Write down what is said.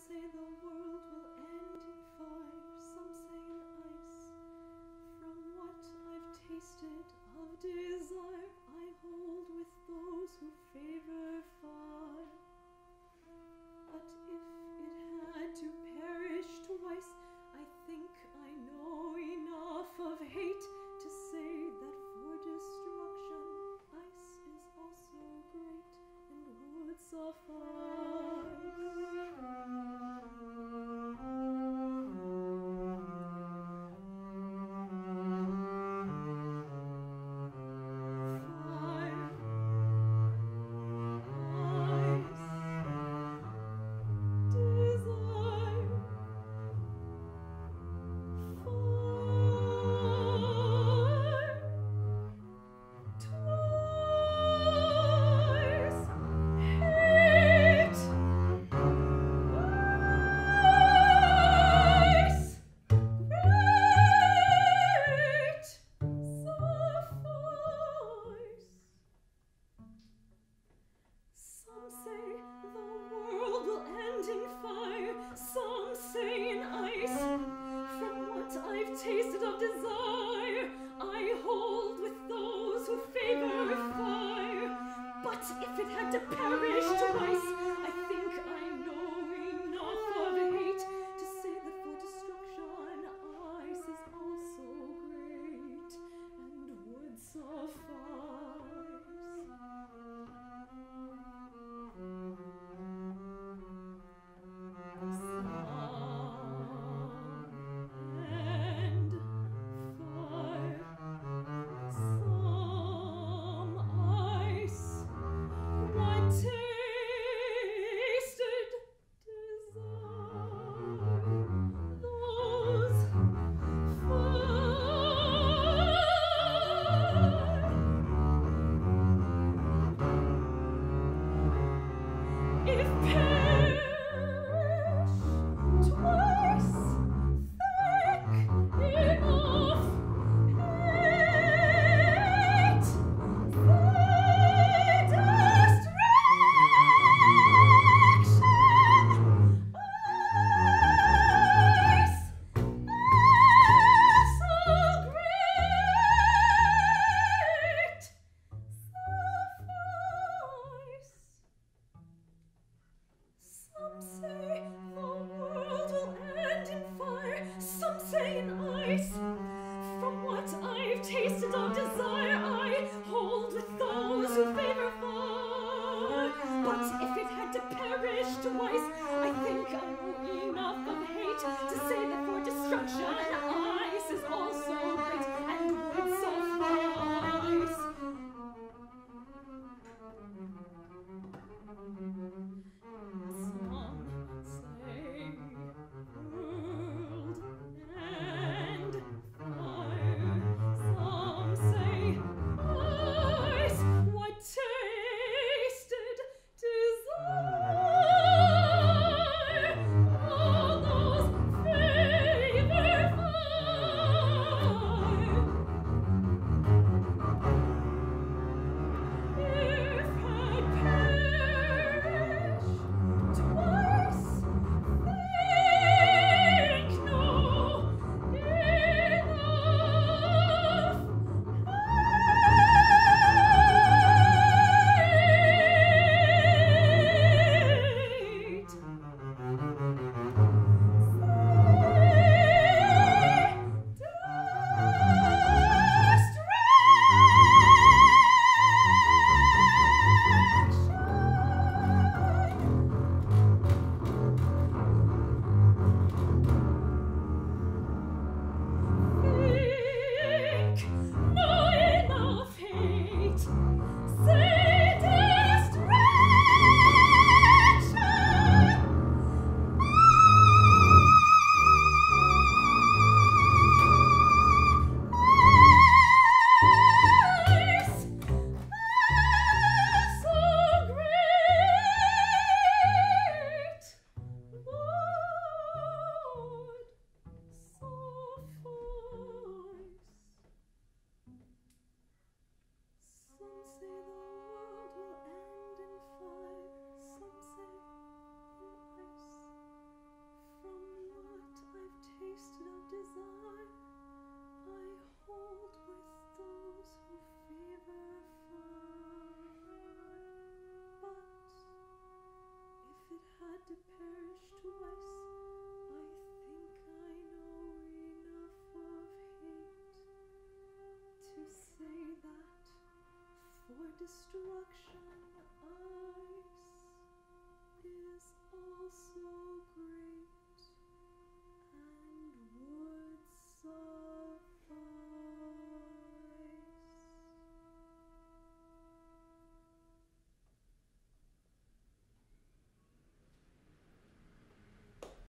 say the world will end in fire, some say in ice. From what I've tasted of desire, I hold with those who favor fire. But if it had to perish twice, I think I know enough of hate to say that for destruction, ice is also great and would suffice. Tasted of desire, I hold with those who favor fire. But if it had to perish twice, I think I know enough of hate to say that for destruction, ice is also great and would suffice. Tasted of desire, I hold with those who favor fire. But if it had to perish twice, I think I know enough of hate to say that for destruction, ice is also great and would suffice. Some say world and fire. Some say ice, what tasted desire. to perish twice. I think I know enough of hate to say that for destruction